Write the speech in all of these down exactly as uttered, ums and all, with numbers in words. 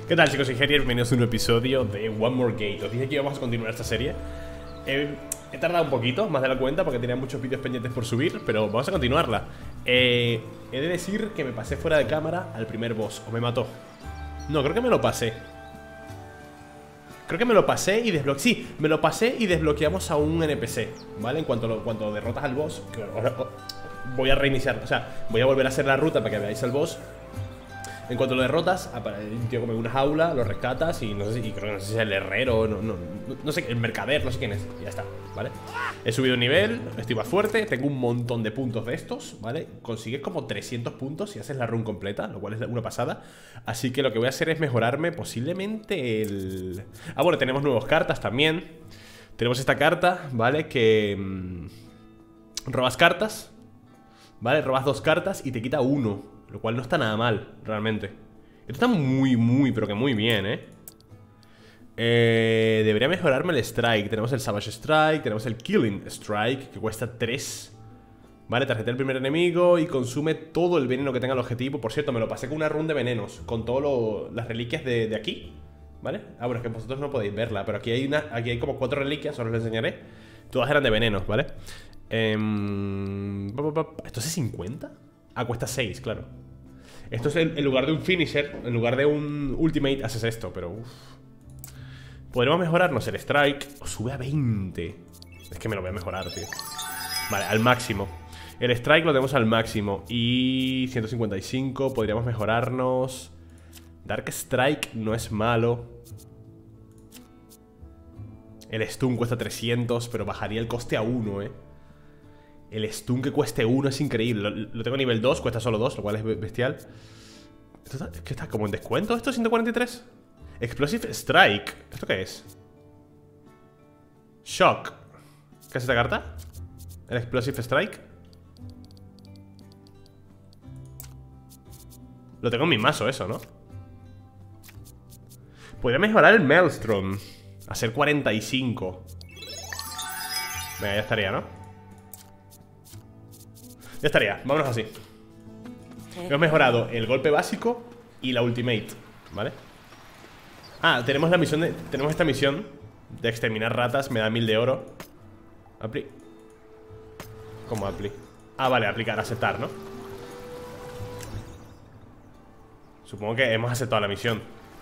¿Qué tal, chicos? Soy Gerier, bienvenidos a un nuevo episodio de One More Gate. Os dije que íbamos a continuar esta serie. eh, He tardado un poquito, más de la cuenta, porque tenía muchos vídeos pendientes por subir, pero vamos a continuarla. eh, He de decir que me pasé fuera de cámara al primer boss, o me mató. No, creo que me lo pasé. Creo que me lo pasé y desbloqueé. Sí, me lo pasé y desbloqueamos a un N P C, ¿vale? En cuanto, lo, cuanto derrotas al boss, que ahora, oh, voy a reiniciar, o sea, voy a volver a hacer la ruta para que veáis al boss. En cuanto lo derrotas, un tío come una jaula, lo rescatas y no sé si, y creo que no sé si es el herrero, no, no, no, no sé, el mercader, no sé quién es. Y ya está, ¿vale? He subido nivel, estoy más fuerte, tengo un montón de puntos de estos, ¿vale? Consigues como trescientos puntos si haces la run completa, lo cual es una pasada. Así que lo que voy a hacer es mejorarme posiblemente el... Ah, bueno, tenemos nuevas cartas también. Tenemos esta carta, ¿vale? Que... Mmm, robas cartas, ¿vale? Robas dos cartas y te quita uno, lo cual no está nada mal, realmente. Esto está muy, muy, pero que muy bien, ¿eh? eh Debería mejorarme el strike. Tenemos el Savage Strike, tenemos el Killing Strike, que cuesta tres. Vale, tarjeta del primer enemigo y consume todo el veneno que tenga el objetivo. Por cierto, me lo pasé con una run de venenos, con todas las reliquias de, de aquí, ¿vale? Ah, bueno, es que vosotros no podéis verla, pero aquí hay una, aquí hay como cuatro reliquias, os las enseñaré. Todas eran de venenos, ¿vale? Eh, ¿Esto es cincuenta? Ah, cuesta seis, claro. Esto es en, en lugar de un finisher, en lugar de un ultimate, haces esto, pero uff. Podremos mejorarnos el strike. O sube a veinte. Es que me lo voy a mejorar, tío. Vale, al máximo. El strike lo tenemos al máximo. Y ciento cincuenta y cinco. Podríamos mejorarnos. Dark Strike no es malo. El stun cuesta trescientos, pero bajaría el coste a uno, eh. El stun que cueste uno es increíble. Lo, lo tengo a nivel dos, cuesta solo dos, lo cual es bestial. ¿Esto está, es que está como en descuento esto? ¿ciento cuarenta y tres? Explosive Strike. ¿Esto qué es? Shock. ¿Qué es esta carta? El Explosive Strike. Lo tengo en mi mazo eso, ¿no? Podría mejorar el Maelstrom a ser cuarenta y cinco. Venga, ya estaría, ¿no? Ya estaría, vámonos así. Hemos mejorado el golpe básico y la ultimate, ¿vale? Ah, tenemos la misión de... Tenemos esta misión de exterminar ratas. Me da mil de oro. Apli... ¿Cómo apli? Ah, vale, aplicar, aceptar, ¿no? Supongo que hemos aceptado la misión.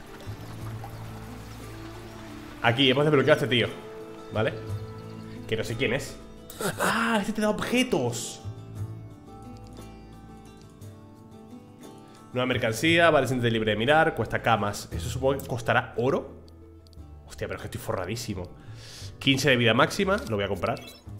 Aquí, hemos desbloqueado a este tío, ¿vale? Que no sé quién es. Ah, este te da objetos. Nueva mercancía, vale, siéntete libre de mirar. Cuesta camas, eso supongo que costará oro. Hostia, pero es que estoy forradísimo. quince de vida máxima, lo voy a comprar.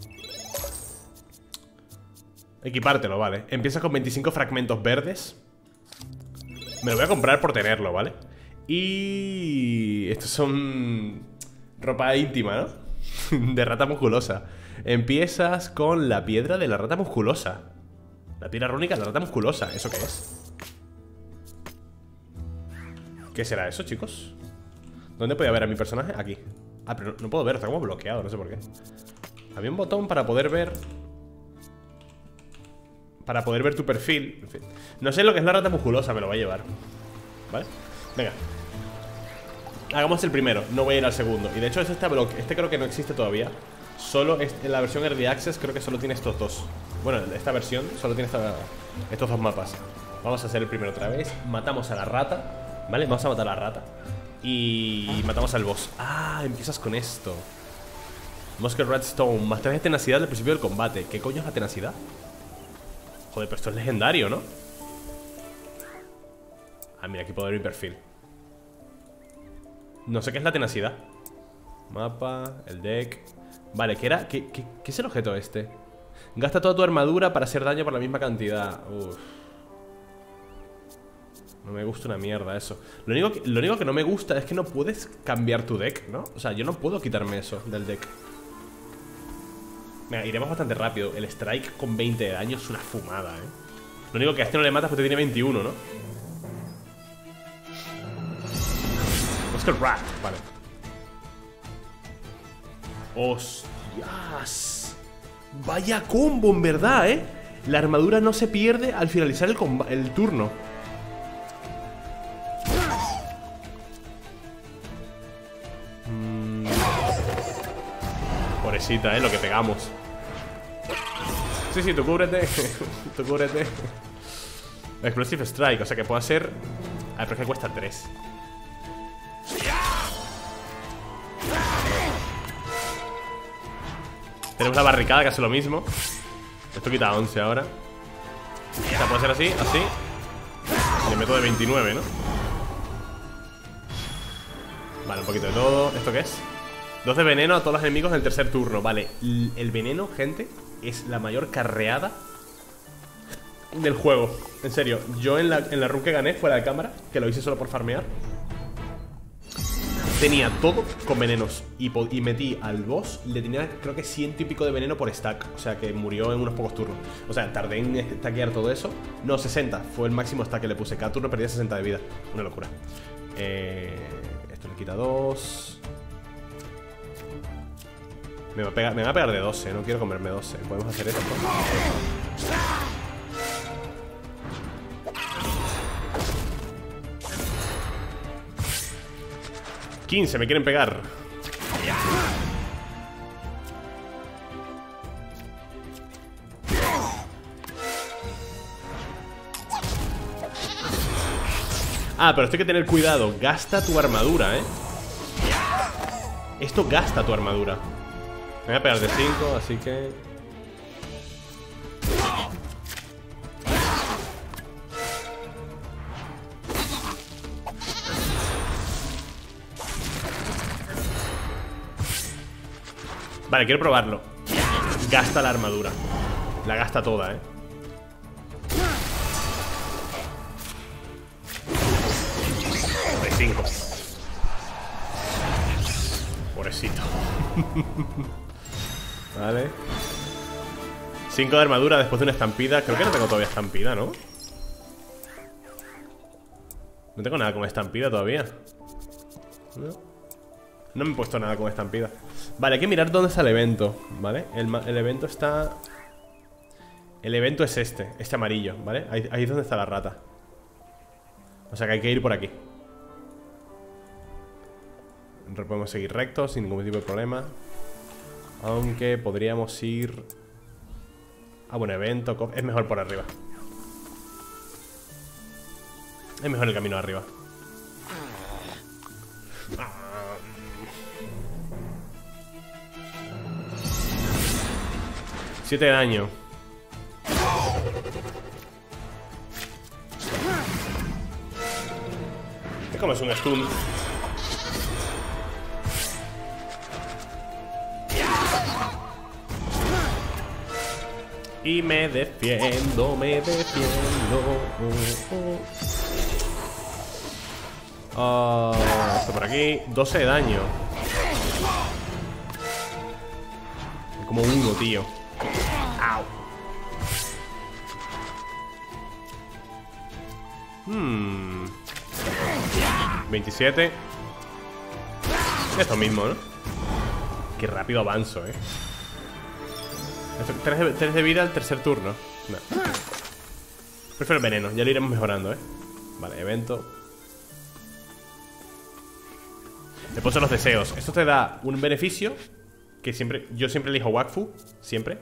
Equipártelo, vale. Empieza con veinticinco fragmentos verdes. Me lo voy a comprar por tenerlo, ¿vale? Y... estos son... ropa íntima, ¿no? De rata musculosa. Empiezas con la piedra de la rata musculosa. La piedra rúnica de la rata musculosa, ¿eso qué es? ¿Qué será eso, chicos? ¿Dónde podía ver a mi personaje? Aquí. Ah, pero no, no puedo ver, está como bloqueado, no sé por qué. Había un botón para poder ver... Para poder ver tu perfil, en fin. No sé lo que es la rata musculosa, me lo va a llevar. ¿Vale? Venga. Hagamos el primero, no voy a ir al segundo. Y de hecho este, bloque, este creo que no existe todavía. Solo este, en la versión Early Access creo que solo tiene estos dos. Bueno, esta versión solo tiene esta, estos dos mapas. Vamos a hacer el primero otra vez. Matamos a la rata, ¿vale? Vamos a matar a la rata y matamos al boss. Ah, empiezas con esto. Musket Redstone, más tres de tenacidad al principio del combate. ¿Qué coño es la tenacidad? Joder, pero esto es legendario, ¿no? Ah, mira, aquí puedo ver mi perfil. No sé qué es la tenacidad. Mapa, el deck. Vale, ¿qué era? ¿Qué, qué, qué es el objeto este? Gasta toda tu armadura para hacer daño por la misma cantidad. Uf. No me gusta una mierda eso. Lo único, que, lo único que no me gusta es que no puedes cambiar tu deck, ¿no? O sea, yo no puedo quitarme eso del deck. Venga, iremos bastante rápido. El strike con veinte de daño es una fumada, ¿eh? Lo único que a este no le matas porque tiene veintiuno, ¿no? Oscar Rat, vale. ¡Hostias! Vaya combo, en verdad, ¿eh? La armadura no se pierde al finalizar el, el turno. pobrecita, eh, lo que pegamos. Sí, sí, tú cúbrete. Tú cúbrete. Explosive Strike, o sea que puedo hacer. A ver, pero es que cuesta tres. Tenemos la barricada que hace lo mismo. Esto quita once ahora. O sea, puede ser así, así. Le meto de veintinueve, ¿no? Vale, un poquito de todo. ¿Esto qué es? Dos de veneno a todos los enemigos en el tercer turno. Vale, el veneno, gente, es la mayor carreada del juego. En serio, yo en la, en la run que gané fuera de cámara, que lo hice solo por farmear, tenía todo con venenos y, y metí al boss, le tenía creo que ciento y pico de veneno por stack. O sea que murió en unos pocos turnos. O sea, tardé en stackear todo eso. No, sesenta, fue el máximo stack que le puse. Cada turno perdía sesenta de vida. Una locura. eh, Esto le quita dos. Me va a pegar, me va a pegar de doce, no quiero comerme doce. Podemos hacer esto. quince, me quieren pegar. Ah, pero esto hay que tener cuidado. Gasta tu armadura, eh. Esto gasta tu armadura. Me voy a pegar de cinco, así que... Vale, quiero probarlo. Gasta la armadura. La gasta toda, eh. De cinco. Pobrecito. Vale. cinco de armadura después de una estampida. Creo que no tengo todavía estampida, ¿no? No tengo nada con estampida todavía. No. No me he puesto nada con estampida. Vale, hay que mirar dónde está el evento, ¿vale? El, el evento está... El evento es este, este amarillo, ¿vale? Ahí, ahí es donde está la rata. O sea que hay que ir por aquí. Podemos seguir recto sin ningún tipo de problema. Aunque podríamos ir... Ah, bueno, evento... Es mejor por arriba. Es mejor el camino arriba. siete de daño. Es como es un stun. Y me defiendo, me defiendo. Oh, oh. Esto por aquí. doce de daño. Como uno, tío. Au. Hmm. veintisiete. Esto mismo, ¿no? Qué rápido avanzo, eh. tres de, tres de vida al tercer turno. No. Prefiero el veneno, ya lo iremos mejorando, eh. Vale, evento. Después son los deseos. Esto te da un beneficio que siempre, yo siempre elijo Wakfu. Siempre.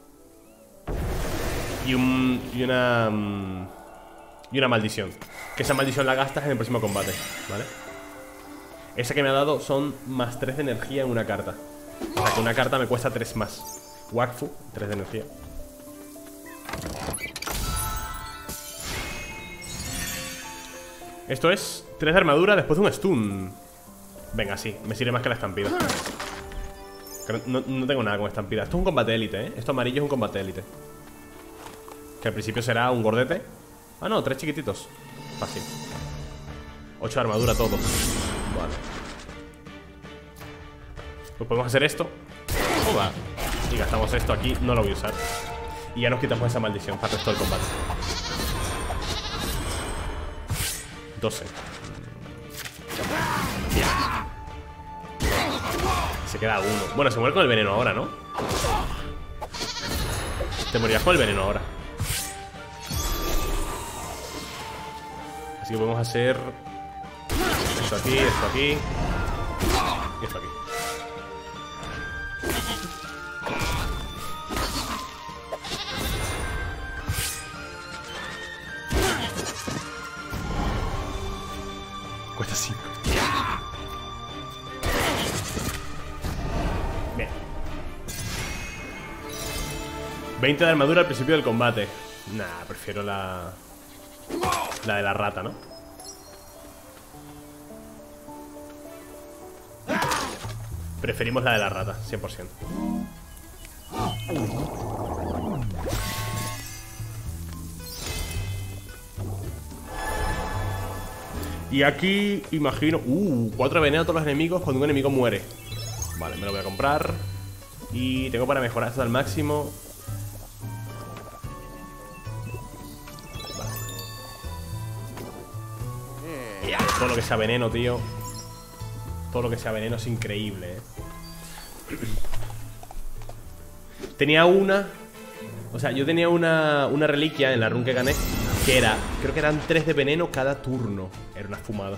Y un, y una Y una maldición. Que esa maldición la gastas en el próximo combate, ¿vale? Esa que me ha dado son más tres de energía en una carta. O sea que una carta me cuesta tres más. Wakfu, tres de energía. Esto es tres de armadura después de un stun. Venga, sí, me sirve más que la estampida. No, no tengo nada con estampida. Esto es un combate élite, ¿eh? Esto amarillo es un combate élite. Que al principio será un gordete. Ah, no, tres chiquititos. Fácil. ocho de armadura todos. Vale. Pues podemos hacer esto. Joda. Y gastamos esto aquí. No lo voy a usar. Y ya nos quitamos esa maldición para el resto del combate. doce. Se queda uno. Bueno, se muere con el veneno ahora, ¿no? Te morirás con el veneno ahora. Así que podemos hacer esto aquí, esto aquí y esto aquí. veinte de armadura al principio del combate. Nah, prefiero la... La de la rata, ¿no? Preferimos la de la rata, cien por ciento. Y aquí imagino... Uh, cuatro veneno a todos los enemigos cuando un enemigo muere. Vale, me lo voy a comprar. Y tengo para mejorar esto al máximo. Vale. Todo lo que sea veneno, tío. Todo lo que sea veneno es increíble, eh. Tenía una... O sea, yo tenía una, una reliquia en la run que gané, que era, creo que eran tres de veneno cada turno. Era una fumada.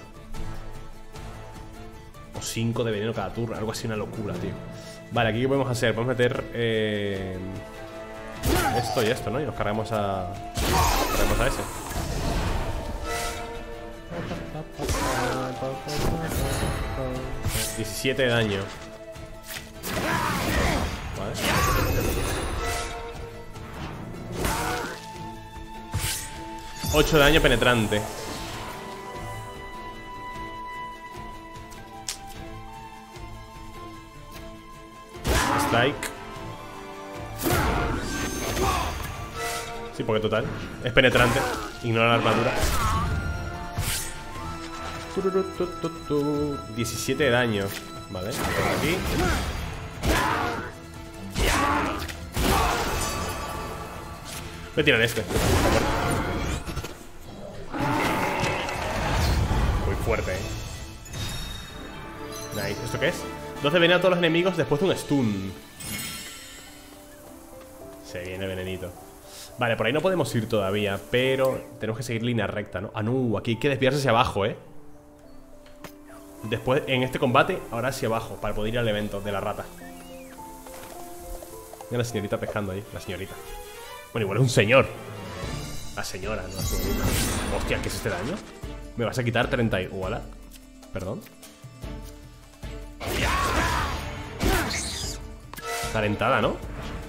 O cinco de veneno cada turno, algo así, una locura, tío. Vale, aquí qué podemos hacer, podemos meter eh, esto y esto, ¿no? Y nos cargamos a... Cargamos a ese. diecisiete de daño. Vale. ocho de daño penetrante. Strike. Sí, porque total es penetrante. Ignora la armadura. diecisiete de daño. Vale, por aquí. Voy a tirar este. Muy fuerte, eh. Nice. ¿Esto qué es? doce veneno a todos los enemigos después de un stun. Se viene venenito. Vale, por ahí no podemos ir todavía, pero tenemos que seguir línea recta, ¿no? Ah, no, aquí hay que desviarse hacia abajo, ¿eh? Después, en este combate, ahora hacia abajo, para poder ir al evento de la rata. Mira la señorita pescando ahí, la señorita. Bueno, igual es un señor. La señora, no la señorita. Hostia, ¿qué es este daño? Me vas a quitar treinta y... Uala. Perdón. Talentada, ¿no?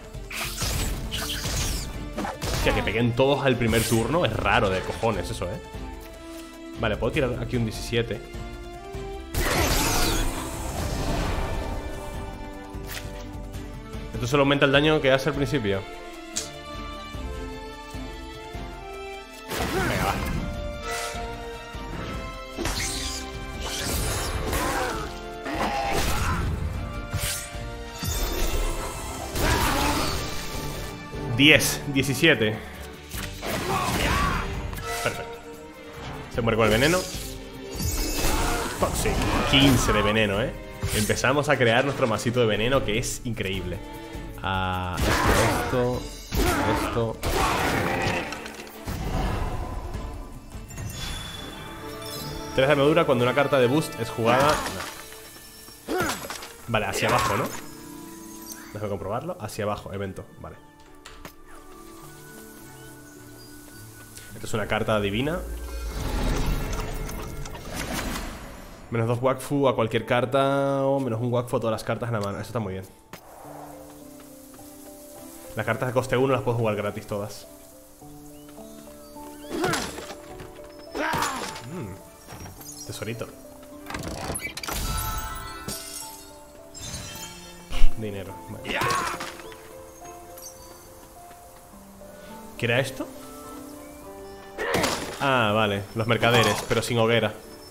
Hostia, que peguen todos al primer turno. Es raro de cojones eso, ¿eh? Vale, puedo tirar aquí un diecisiete. Esto solo aumenta el daño que hace al principio. Venga, va. diez, diecisiete. Perfecto. Se muere con el veneno. Oh, sí, quince de veneno, eh. Empezamos a crear nuestro masito de veneno, que es increíble. Ah, esto, esto, esto. tres de armadura cuando una carta de boost es jugada. No. Vale, hacia abajo, ¿no? Déjame comprobarlo. Hacia abajo, evento, vale. Esto es una carta divina. Menos dos Wakfu a cualquier carta. O menos un Wakfu a todas las cartas en la mano. Eso está muy bien. Las cartas de coste uno las puedo jugar gratis todas. Mm. Tesorito. Dinero. Vale. ¿Qué era esto? Ah, vale. Los mercaderes, pero sin hoguera.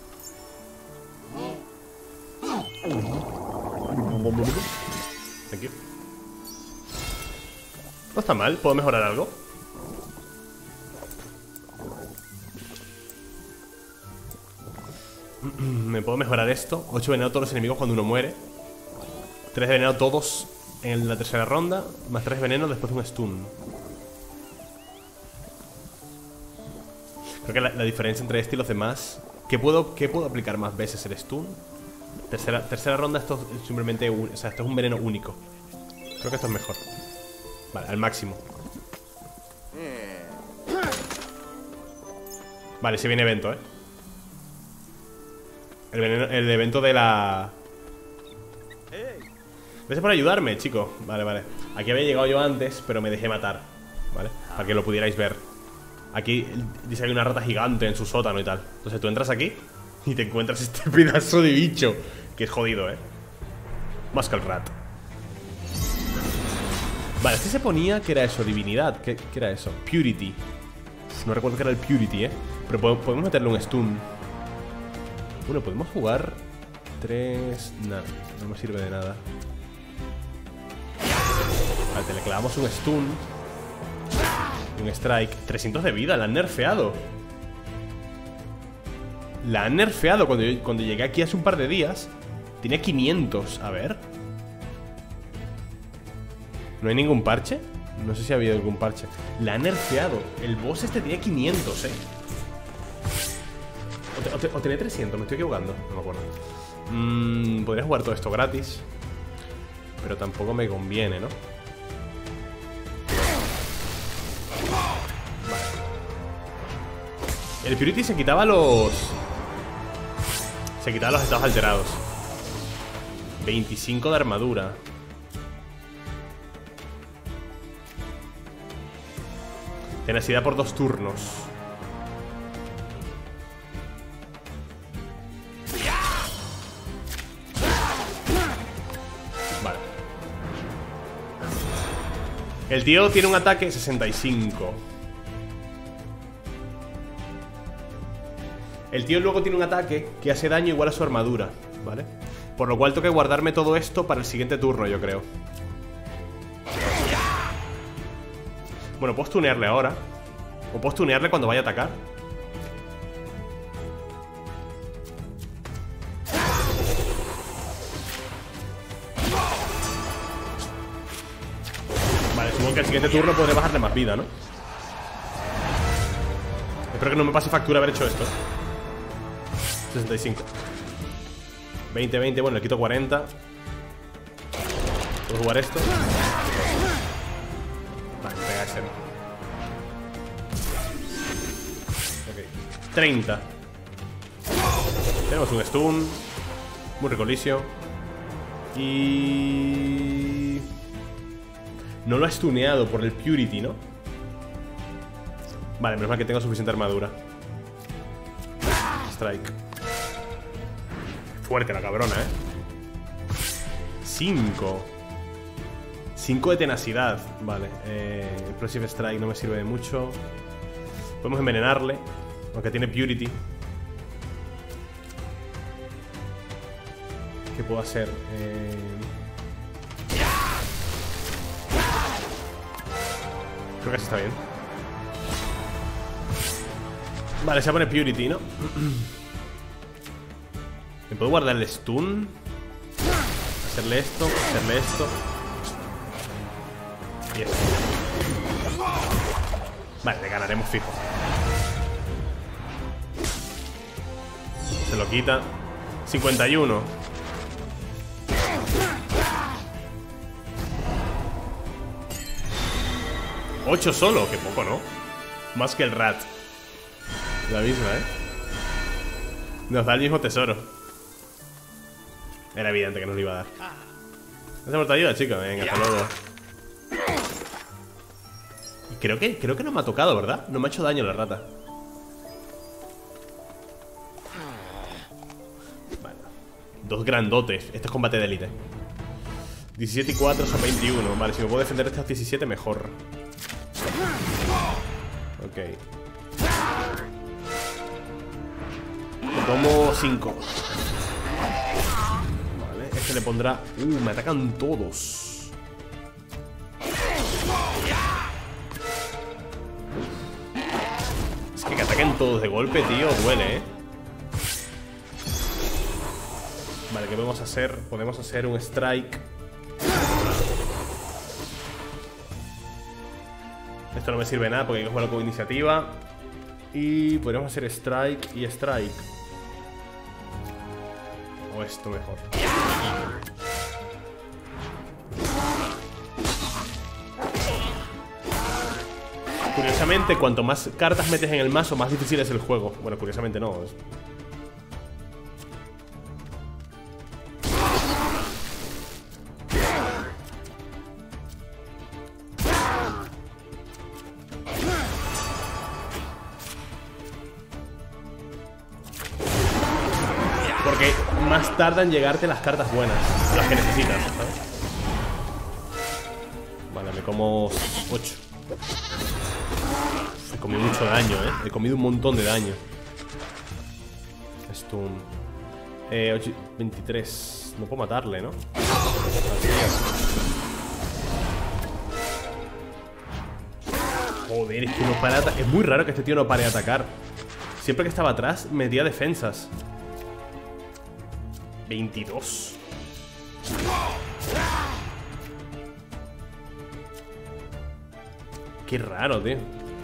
Thank you. No está mal, ¿puedo mejorar algo? Me puedo mejorar esto. ocho veneno a todos los enemigos cuando uno muere. tres de veneno a todos en la tercera ronda. Más tres veneno después de un stun. Creo que la, la diferencia entre este y los demás... ¿Qué puedo, qué puedo aplicar más veces? ¿El stun? Tercera, tercera ronda, esto es simplemente un, o sea, esto es un veneno único. Creo que esto es mejor. Vale, al máximo. Vale, se viene evento, eh. El, veneno, el evento de la... Gracias por ayudarme, chico. Vale, vale. Aquí había llegado yo antes, pero me dejé matar, ¿vale? Para que lo pudierais ver. Aquí dice que hay una rata gigante en su sótano y tal. Entonces tú entras aquí y te encuentras este pedazo de bicho, que es jodido, ¿eh? Muskle-Rat. Vale, este se ponía que era eso, divinidad. ¿Qué, qué era eso? Purity. No recuerdo que era el Purity, ¿eh? Pero podemos meterle un stun. Bueno, podemos jugar tres... Nada, no me sirve de nada. Vale, te le clavamos un stun y un strike. trescientos de vida, la han nerfeado. La han nerfeado. Cuando, yo, cuando llegué aquí hace un par de días tenía quinientos, a ver. ¿No hay ningún parche? No sé si ha habido algún parche. La han nerfeado. El boss este tenía quinientos, eh. O, te, o, te, o tenía trescientos, me estoy equivocando. No me acuerdo. mm, Podría jugar todo esto gratis, pero tampoco me conviene, ¿no? Vale. El Purity se quitaba los... Se quitaba los estados alterados. veinticinco de armadura. Tenacidad por dos turnos. Vale. El tío tiene un ataque sesenta y cinco. El tío luego tiene un ataque que hace daño igual a su armadura, ¿vale? Por lo cual tengo que guardarme todo esto para el siguiente turno, yo creo. Bueno, puedo stunearle ahora. O puedo stunearle cuando vaya a atacar. Vale, supongo que al siguiente turno podré bajarle más vida, ¿no? Espero que no me pase factura haber hecho esto. sesenta y cinco. veinte, veinte, bueno, le quito cuarenta. Puedo jugar esto. Vale, pega ese. Ok, treinta. Tenemos un stun. Muy recolicio. Y... no lo ha stuneado por el Purity, ¿no? Vale, menos mal que tengo suficiente armadura. Strike. Fuerte la cabrona, ¿eh? cinco. cinco de tenacidad. Vale, eh, Explosive Strike no me sirve de mucho. Podemos envenenarle, aunque tiene Purity. ¿Qué puedo hacer? Eh... Creo que así está bien. Vale, se pone Purity, ¿no? ¿Me puedo guardar el stun? Hacerle esto, hacerle esto y esto. Vale, le ganaremos fijo. Se lo quita. cincuenta y uno. ocho solo, que poco, ¿no? Más que el rat. La misma, ¿eh? Nos da el mismo tesoro. Era evidente que nos lo iba a dar. ¿No hacemos ayuda, chicos? Venga, hasta luego. Y creo que, creo que no me ha tocado, ¿verdad? No me ha hecho daño la rata. Vale. Dos grandotes. Este es combate de élite. diecisiete y cuatro son veintiuno. Vale, si me puedo defender de estos diecisiete, mejor. Ok. Le tomo cinco. Vale, este le pondrá... Uh, me atacan todos. Es que que ataquen todos de golpe, tío, duele, ¿eh? Vale, ¿qué podemos hacer? Podemos hacer un strike. Esto no me sirve de nada porque hay que jugarlo con iniciativa. Y podríamos hacer strike y strike. O esto mejor. Curiosamente, cuanto más cartas metes en el mazo, más difícil es el juego. Bueno, curiosamente no. más tardan en llegarte las cartas buenas, las que necesitas, ¿sabes? Vale, me como ocho. He comido mucho daño, ¿eh? He comido un montón de daño. Stun. Eh, ocho, veintitrés. No puedo matarle, ¿no? Joder, es que no para de atacar. Es muy raro que este tío no pare de atacar. Siempre que estaba atrás, metía defensas. veintidós. Qué raro, tío.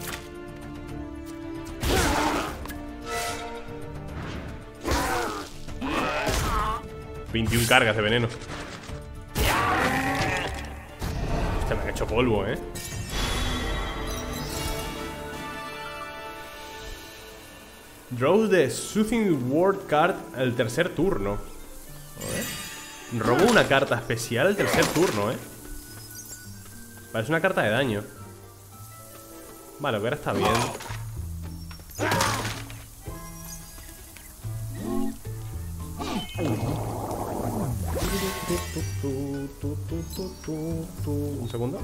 veintiuna cargas de veneno. Este me ha hecho polvo, eh. Draws the Soothing Word card el tercer turno. A ver. Robo una carta especial el tercer turno, eh. Parece una carta de daño. Vale, que ahora está bien. Un segundo.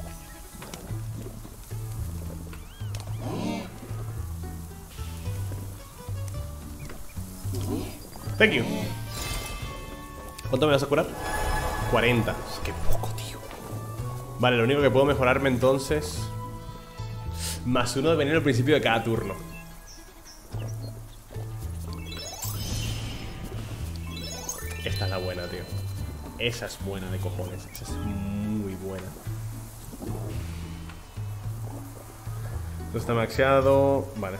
Thank you. ¿Cuánto me vas a curar? cuarenta. Qué poco, tío. Vale, lo único que puedo mejorarme entonces, más uno de veneno al principio de cada turno. Esta es la buena, tío. Esa es buena de cojones. Esa es muy buena. Esto está maxeado. Vale.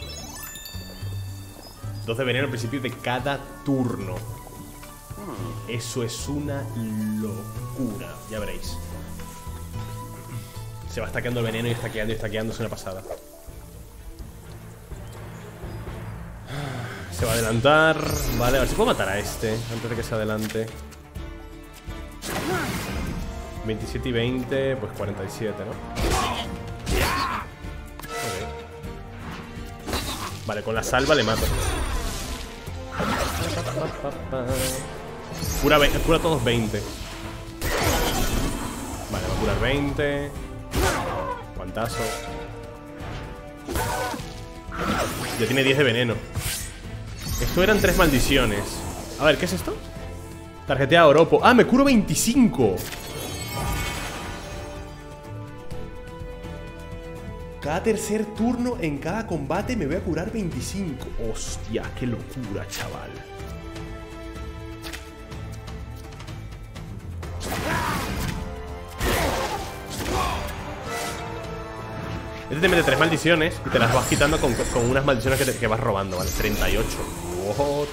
dos de veneno al principio de cada turno. Eso es una locura. Ya veréis. Se va stackeando el veneno y stackeando y stackeando. Es una pasada. Se va a adelantar. Vale, a ver si puedo matar a este antes de que se adelante. veintisiete y veinte, pues cuarenta y siete, ¿no? Okay. Vale, con la salva le mato. Cura, cura todos veinte. Vale, va a curar veinte. Guantazo. Ya tiene diez de veneno. Esto eran tres maldiciones. A ver, ¿qué es esto? Tarjetea Oropo. ¡Ah, me curo veinticinco! Cada tercer turno en cada combate me voy a curar veinticinco. Hostia, qué locura, chaval. Este te mete tres maldiciones y te las vas quitando con, con unas maldiciones que, te, que vas robando, ¿vale? treinta y ocho. What?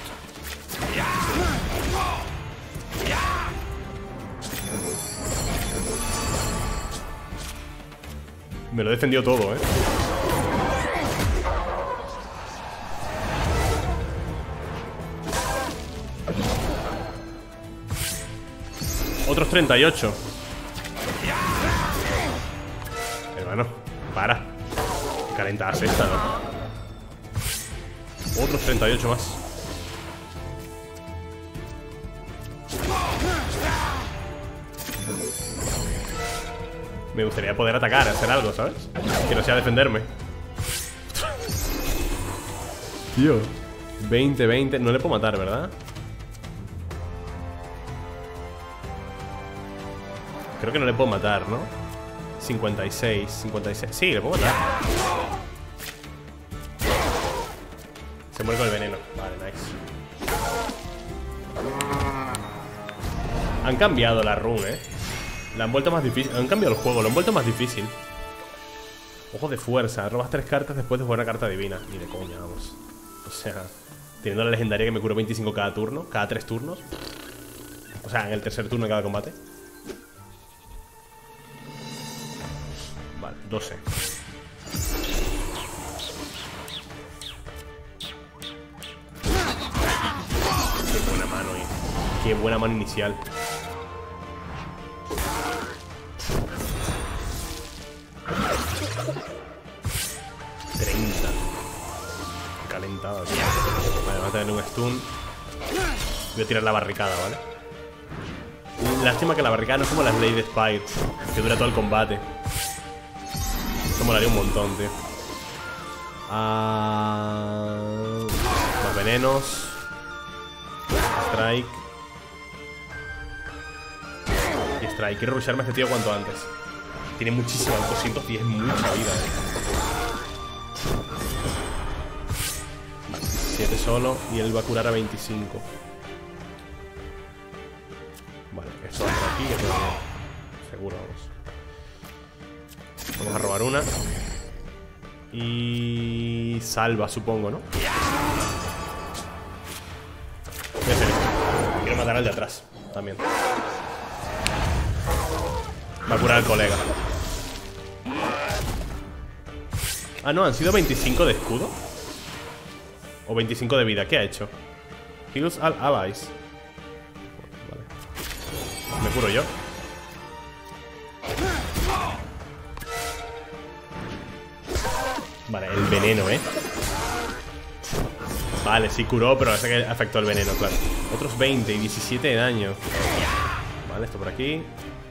Me lo he defendido todo, ¿eh? Otros treinta y ocho. Hermano, para. Qué calentada es esta, ¿no? Otros treinta y ocho más. Me gustaría poder atacar, hacer algo, ¿sabes? Que no sea defenderme. Tío, veinte, veinte. No le puedo matar, ¿verdad? Creo que no le puedo matar, ¿no? cincuenta y seis, cincuenta y seis. Sí, le puedo matar. Se muere con el veneno. Vale, nice. Han cambiado la run, ¿eh? La han vuelto más difícil. Han cambiado el juego, lo han vuelto más difícil. Ojo de fuerza. Robas tres cartas después de jugar una carta divina. Ni de coña, vamos. O sea, teniendo la legendaria que me curo veinticinco cada turno, cada tres turnos. O sea, en el tercer turno de cada combate. Vale, doce. Qué buena mano, eh. Qué buena mano inicial. treinta. Calentada, tío. Vale, vamos a tener un stun. Voy a tirar la barricada, ¿vale? Lástima que la barricada no es como la Slade Spire, que dura todo el combate. Esto molaría un montón, tío. Ah, más venenos. Strike. Y Strike. Quiero rusharme a este tío cuanto antes. Tiene muchísimo, doscientos diez, mucha vida, eh. Vale, siete solo. Y él va a curar a veinticinco. Vale, esto va por aquí, que tengo seguro, vamos. Vamos a robar una. Y salva, supongo, ¿no? Voy a hacer esto. Quiero matar al de atrás también. Va a curar al colega. Ah, no, han sido veinticinco de escudo. O veinticinco de vida, ¿qué ha hecho? Heals all allies. Vale. Me curo yo. Vale, el veneno, ¿eh? Vale, sí curó, pero parece que afectó el veneno, claro. Otros veinte y diecisiete de daño. Vale, esto por aquí.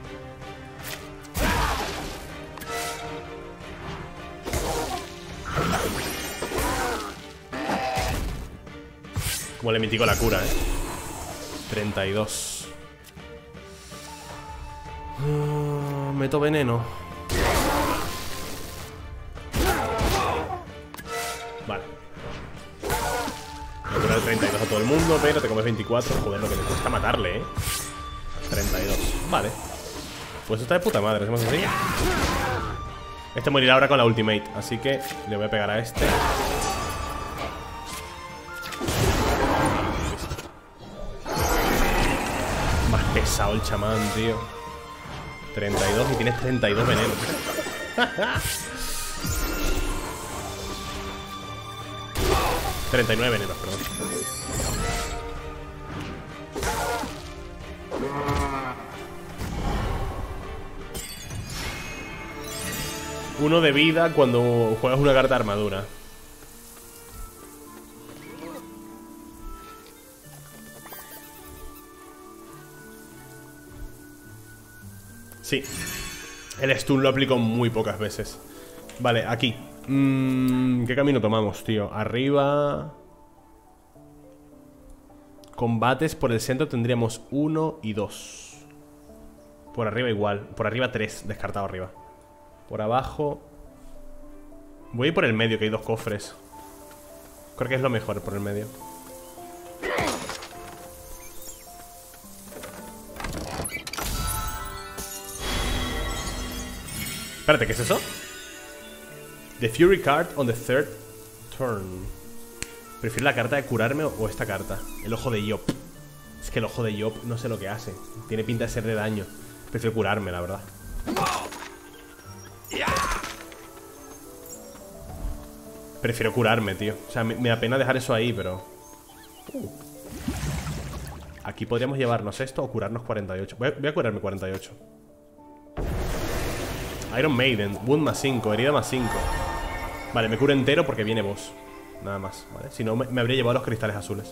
Como le mitico la cura, ¿eh? treinta y dos. uh, Meto veneno. Vale. Voy a curar treinta y dos a todo el mundo, pero te comes veinticuatro. Joder, lo que le cuesta matarle, ¿eh? treinta y dos. Vale. Pues está de puta madre, ¿hacemos así? Este morirá ahora con la ultimate, así que le voy a pegar a este. Más pesado el chamán, tío. treinta y dos y tienes treinta y dos venenos. treinta y nueve venenos, perdón. Uno de vida cuando juegas una carta de armadura. Sí. El stun lo aplico muy pocas veces. Vale, aquí. Mm, ¿Qué camino tomamos, tío? Arriba. Combates por el centro tendríamos uno y dos. Por arriba igual. Por arriba tres, descartado arriba. Por abajo. Voy a ir por el medio, que hay dos cofres. Creo que es lo mejor por el medio. Espérate, ¿qué es eso? The Fury card on the third turn. Prefiero la carta de curarme o esta carta. El ojo de Yop. Es que el ojo de Yop no sé lo que hace. Tiene pinta de ser de daño. Prefiero curarme, la verdad. Prefiero curarme, tío. O sea, me, me da pena dejar eso ahí, pero... Uh. Aquí podríamos llevarnos esto o curarnos cuarenta y ocho. Voy a, voy a curarme cuarenta y ocho. Iron Maiden, Wound más cinco, herida más cinco. Vale, me curo entero porque viene boss. Nada más, ¿vale? Si no, me, me habría llevado los cristales azules.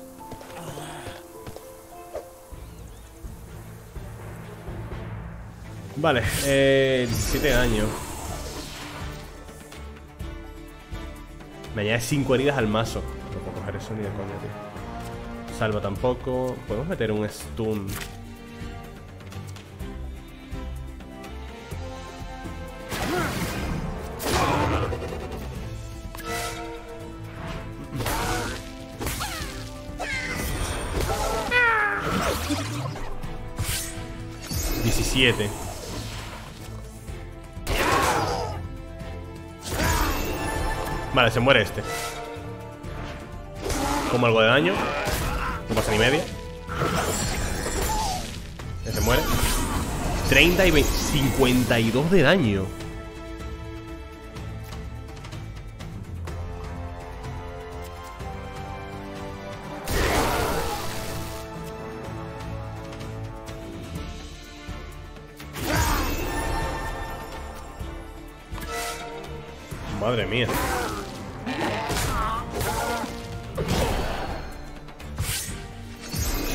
Vale, eh, diecisiete de daño. Me añade cinco heridas al mazo. No puedo coger eso ni de coña, tío. Salva tampoco. Podemos meter un stun. diecisiete. Vale, se muere este. Como algo de daño. No pasa ni media. Ya se muere. treinta y veinte, cincuenta y dos de daño. Madre mía.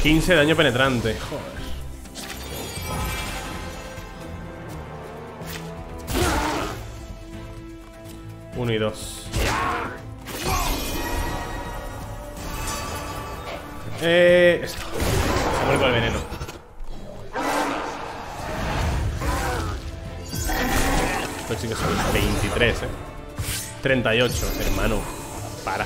quince de daño penetrante. Joder. Uno y dos. Eh... Esto. Se muere con el veneno. Esto sí que son veintitrés, eh. treinta y ocho, hermano. Para.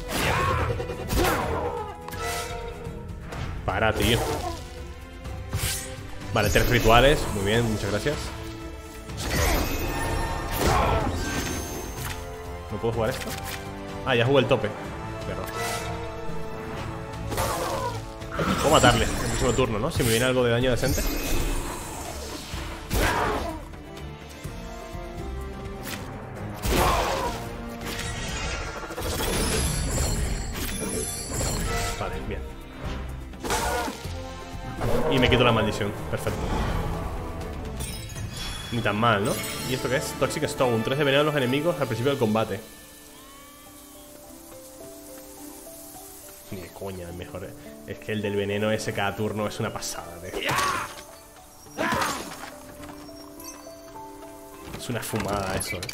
Para, tío. Vale, tres rituales. Muy bien, muchas gracias. ¿No puedo jugar esto? Ah, ya jugué el tope. Perro. Puedo matarle en el próximo turno, ¿no? Si me viene algo de daño decente. Vale, bien. Y me quito la maldición. Perfecto. Ni tan mal, ¿no? ¿Y esto qué es? Toxic Stone. tres de veneno a los enemigos al principio del combate. Ni de coña, el mejor. Es que el del veneno ese cada turno es una pasada, tío. Es una fumada eso, ¿eh?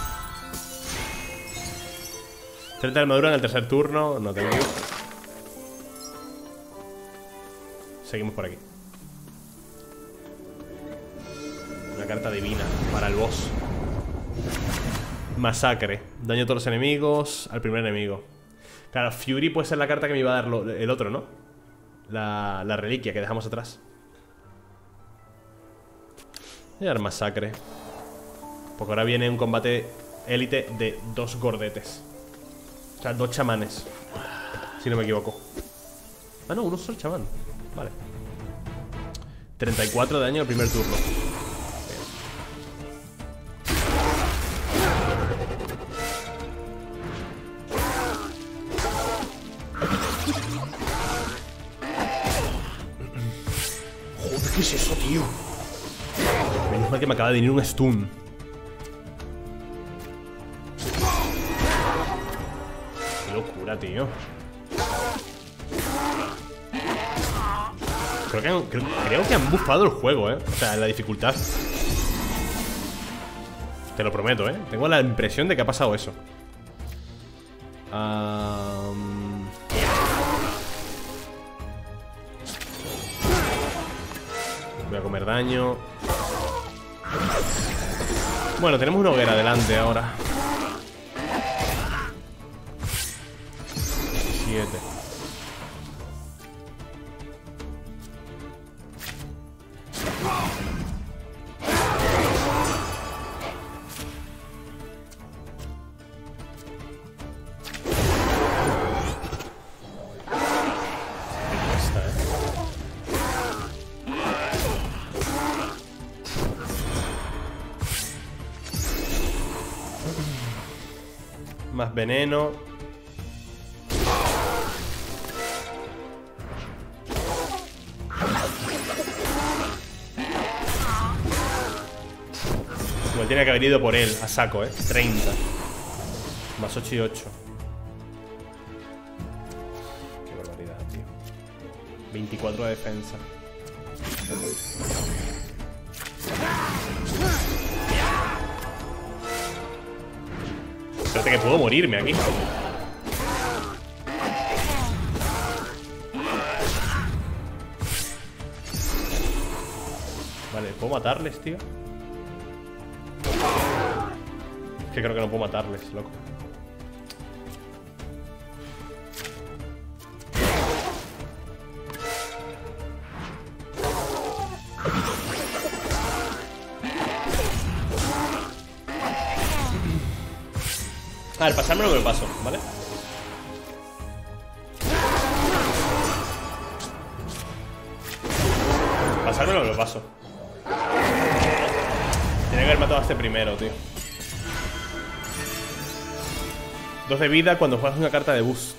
treinta de armadura en el tercer turno. No tengo. Seguimos por aquí. Una carta divina para el boss. Masacre. Daño a todos los enemigos. Al primer enemigo. Claro, Fury puede ser la carta que me iba a dar lo, el otro, ¿no? La, la reliquia que dejamos atrás. Voy a dar masacre. Porque ahora viene un combate élite de dos gordetes. O sea, dos chamanes. Si no me equivoco. Ah, no, uno solo chamán. Vale. treinta y cuatro de daño al primer turno. Joder, ¿qué es eso, tío? Menos mal que me acaba de venir un stun. Qué locura, tío. Creo que, han, creo, creo que han bufado el juego, eh. O sea, la dificultad. Te lo prometo, eh. Tengo la impresión de que ha pasado eso. Um... Voy a comer daño. Bueno, tenemos una hoguera delante ahora. Siete. Más veneno. Igual tiene que haber ido por él, a saco, eh. treinta. Más ocho y ocho. Qué barbaridad, tío. veinticuatro de defensa. Espérate que puedo morirme aquí. Vale, ¿puedo matarles, tío? Es que creo que no puedo matarles, loco. A ver, pasármelo que lo paso, ¿vale? Pasármelo que lo paso. Tenía que haber matado a este primero, tío. Dos de vida cuando juegas una carta de boost.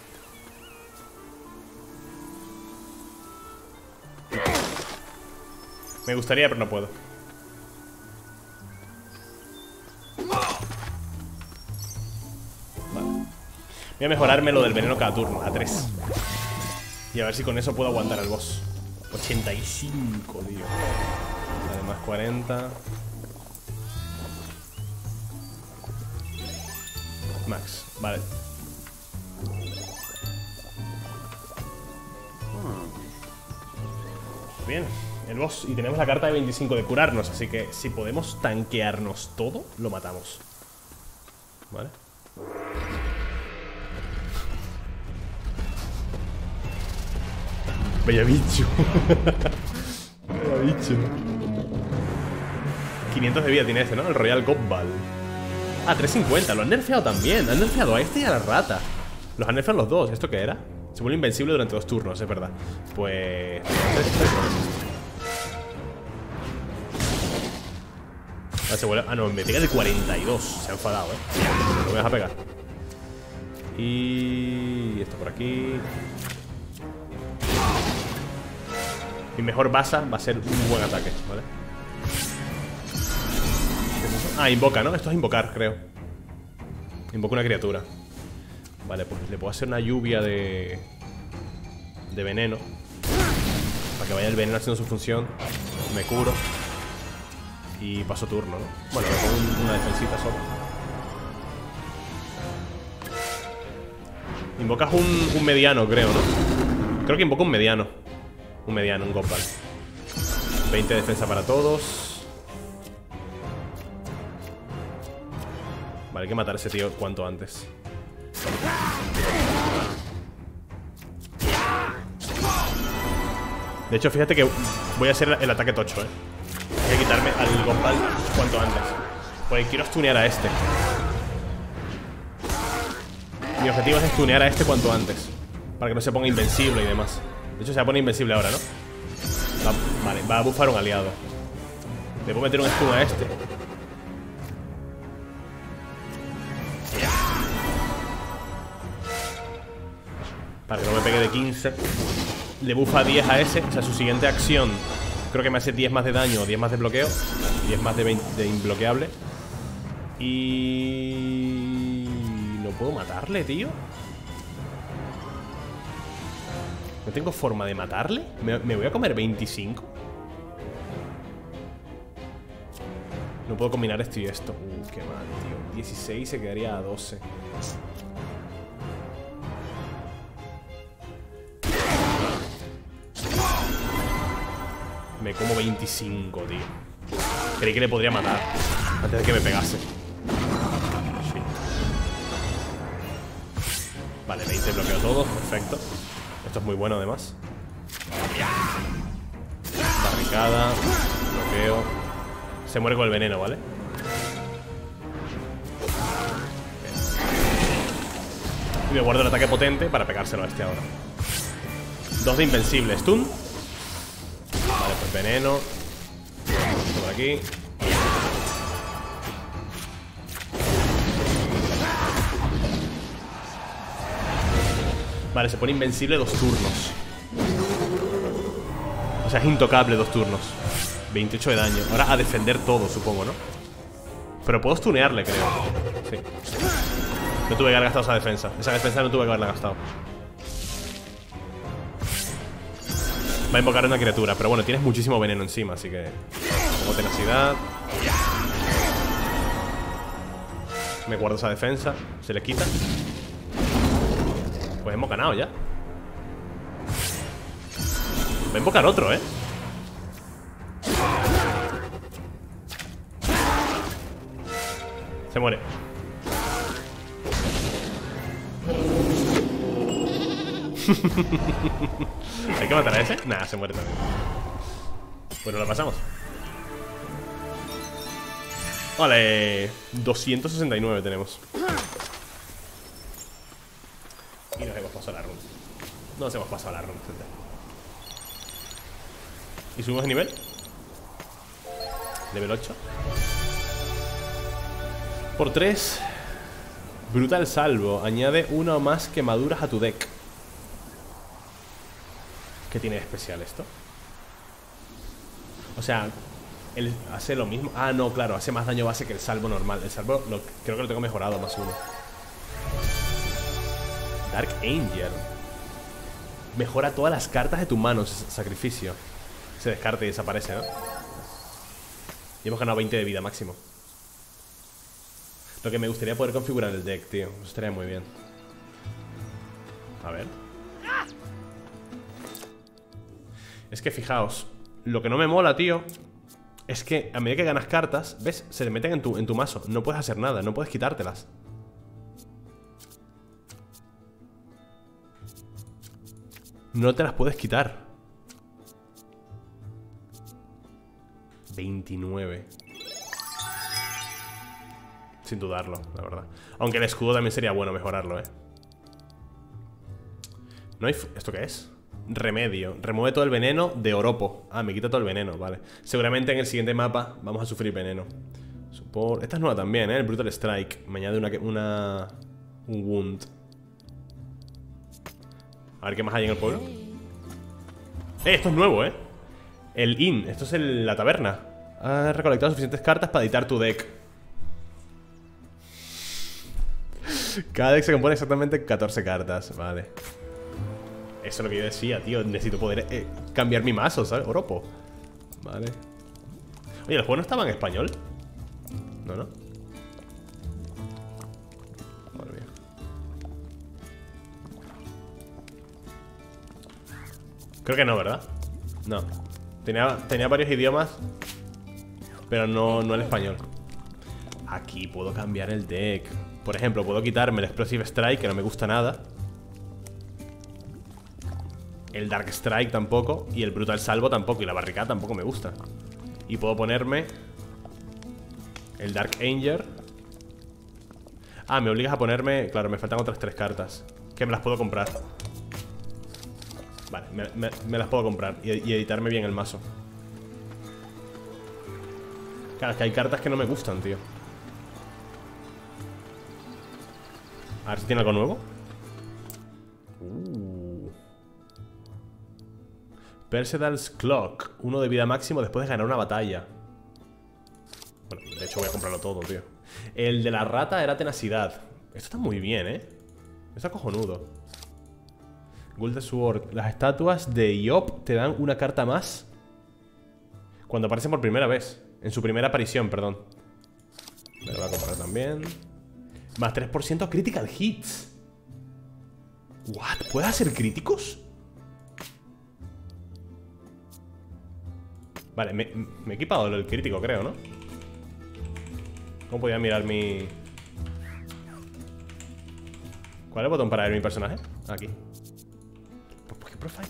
Me gustaría, pero no puedo. Voy a mejorarme lo del veneno cada turno, a tres. Y a ver si con eso puedo aguantar al boss. ochenta y cinco, tío. Además cuarenta. Max, vale. Bien, el boss. Y tenemos la carta de veinticinco de curarnos. Así que si podemos tanquearnos todo, lo matamos. Vale. Vaya bicho. Vaya bicho. quinientos de vida tiene este, ¿no? El Royal Gobbal. Ah, trescientos cincuenta. Lo han nerfeado también. Han nerfeado a este y a la rata. Los han nerfeado los dos. ¿Esto qué era? Se vuelve invencible durante dos turnos, es verdad. Pues... Ah, se vuelve... ah, no, me pega de cuarenta y dos. Se ha enfadado, ¿eh? Lo voy a pegar. Y... esto por aquí. Mi mejor basa va a ser un buen ataque, ¿vale? ¿Qué es eso? Ah, invoca, ¿no? Esto es invocar, creo. Invoca una criatura. Vale, pues le puedo hacer una lluvia de... de veneno. Para que vaya el veneno haciendo su función. Me curo. Y paso turno, ¿no? Bueno, me pongo una defensita solo. Invocas un, un mediano, creo, ¿no? Creo que invoca un mediano. Un mediano, un Gobbal. veinte de defensa para todos. Vale, hay que matar a ese tío cuanto antes. De hecho, fíjate que voy a hacer el ataque tocho, eh. Voy a quitarme al Gobbal cuanto antes, porque quiero stunear a este. Mi objetivo es stunear a este cuanto antes, para que no se ponga invencible y demás. De hecho se va a poner invencible ahora, ¿no? Va, vale, va a buffar un aliado. Le puedo meter un stun a este. Para que no me pegue de quince. Le buffa diez a ese. O sea, su siguiente acción creo que me hace diez más de daño, diez más de bloqueo, diez más de, veinte de inbloqueable. Y... ¿no puedo matarle, tío? ¿No tengo forma de matarle? ¿Me, me voy a comer veinticinco? No puedo combinar esto y esto. Uh, qué mal, tío. dieciséis se quedaría a doce. Me como veinticinco, tío. Creí que le podría matar antes de que me pegase. Sí. Vale, veinte bloqueo todo. Perfecto. Esto es muy bueno además. Barricada. Bloqueo. Se muere con el veneno, ¿vale? Y me guardo el ataque potente para pegárselo a este ahora. Dos de invencible. Stun. Vale, pues veneno. Esto por aquí. Vale, se pone invencible dos turnos. O sea, es intocable dos turnos. veintiocho de daño. Ahora a defender todo, supongo, ¿no? Pero puedo stunearle, creo. Sí. No tuve que haber gastado esa defensa. Esa defensa no tuve que haberla gastado. Va a invocar una criatura. Pero bueno, tienes muchísimo veneno encima, así que... Pongo tenacidad. Me guardo esa defensa. Se le quita. Pues hemos ganado ya. Va a invocar otro, ¿eh? Se muere. ¿Hay que matar a ese? Nah, se muere también. Bueno, lo pasamos. Vale, doscientos sesenta y nueve tenemos. Y nos hemos pasado la run. Nos hemos pasado la run, gente. ¿Y subimos de nivel? Level ocho. Por tres. Brutal salvo. Añade una o más quemaduras a tu deck. ¿Qué tiene de especial esto? O sea, él hace lo mismo. Ah, no, claro, hace más daño base que el salvo normal. El salvo lo, creo que lo tengo mejorado, más uno. Dark Angel. Mejora todas las cartas de tu mano. Sacrificio. Se descarta y desaparece, ¿no? Y hemos ganado veinte de vida máximo. Lo que me gustaría poder configurar el deck, tío. Eso estaría muy bien. A ver. Es que fijaos, lo que no me mola, tío, es que a medida que ganas cartas, ¿ves? Se le meten en tu, en tu mazo. No puedes hacer nada, no puedes quitártelas. No te las puedes quitar. veintinueve. Sin dudarlo, la verdad. Aunque el escudo también sería bueno mejorarlo, ¿eh? No hay... ¿Esto qué es? Remedio. Remueve todo el veneno de Oropo. Ah, me quita todo el veneno, vale. Seguramente en el siguiente mapa vamos a sufrir veneno. Support. Esta es nueva también, ¿eh? El Brutal Strike. Me añade una... una un wound. A ver qué más hay en el pueblo. Eh, esto es nuevo, ¿eh? El inn. Esto es el, la taberna. Has recolectado suficientes cartas para editar tu deck. Cada deck se compone exactamente catorce cartas. Vale. Eso es lo que yo decía, tío. Necesito poder eh, cambiar mi mazo, ¿sabes? Oropo. Vale. Oye, ¿el juego no estaba en español? No, no. Madre mía. Creo que no, ¿verdad? No. Tenía, tenía varios idiomas, pero no, no el español. Aquí puedo cambiar el deck. Por ejemplo, puedo quitarme el Explosive Strike, que no me gusta nada. El Dark Strike tampoco. Y el Brutal Salvo tampoco. Y la barricada tampoco me gusta. Y puedo ponerme el Dark Anger. Ah, me obligas a ponerme... Claro, me faltan otras tres cartas que me las puedo comprar. Vale, me, me, me las puedo comprar y, y editarme bien el mazo. Claro, es que hay cartas que no me gustan, tío. A ver si tiene algo nuevo. Uh. Persedal's Clock. Uno de vida máximo después de ganar una batalla. Bueno, de hecho voy a comprarlo todo, tío. El de la rata era tenacidad. Esto está muy bien, ¿eh? Está cojonudo. Golden Sword. Las estatuas de Iop te dan una carta más cuando aparecen por primera vez. En su primera aparición, perdón. Me lo voy a comprar también. Más tres por ciento critical hits. What? ¿Puedes hacer críticos? Vale, me, me he equipado el crítico, creo, ¿no? ¿Cómo podía mirar mi... ¿Cuál es el botón para ver mi personaje? Aquí. ¿Por qué profile?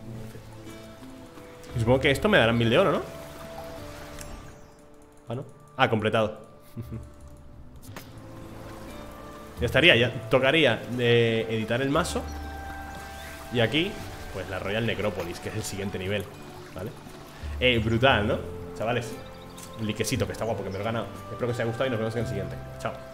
Supongo que esto me dará mil de oro, ¿no? Ah, ¿no? Ah, completado. Ya estaría, ya tocaría de editar el mazo. Y aquí, pues la Royal Necrópolis, que es el siguiente nivel, ¿vale? Eh, brutal, ¿no? Chavales, un liquecito que está guapo, que me lo he ganado. Espero que os haya gustado y nos vemos en el siguiente. Chao.